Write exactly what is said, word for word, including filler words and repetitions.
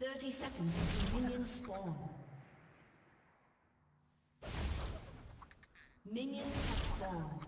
thirty seconds until minions spawn. Minions have spawned.